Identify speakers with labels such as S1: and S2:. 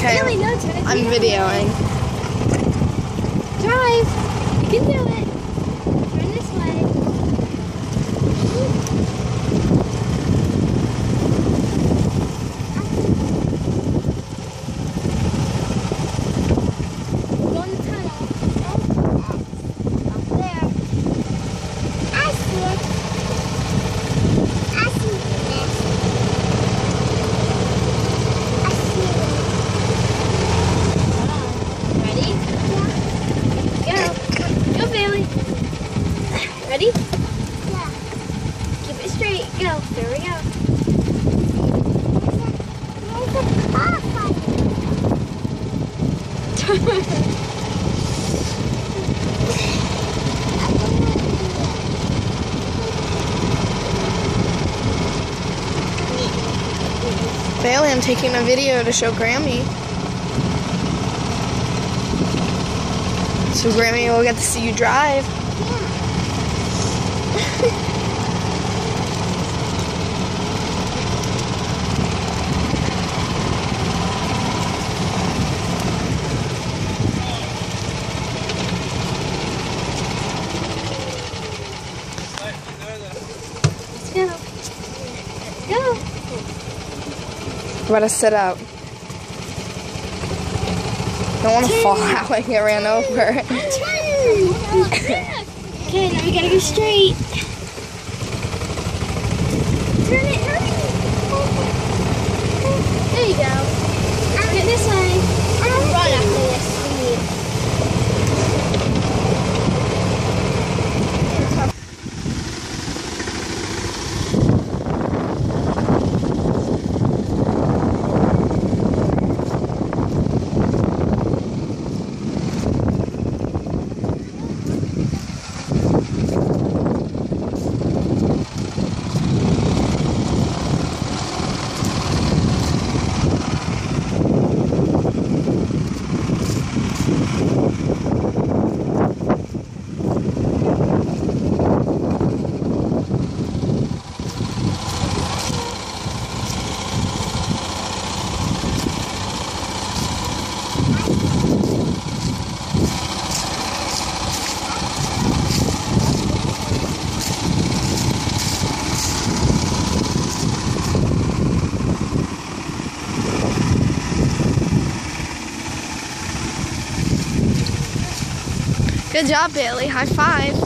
S1: Okay,
S2: Really, no, turn it
S1: I'm videoing.
S2: Drive. You can do it. Turn this way. Go in the tunnel. Up there. I see it. I see it. I see it. Ready? Yeah. Go, Bailey. Ready? Yeah. Keep it straight. Go. There we go. There's a
S1: Bailey, I'm taking a video to show Grammy. So Grammy will get to see you drive.
S2: Go. Go.
S1: You gotta sit up. Don't want to fall out and get ran over.
S2: Okay, now we gotta go straight. Turn it, hurry. There you go. Get this way. Run after this.
S1: Good job, Bailey. High five.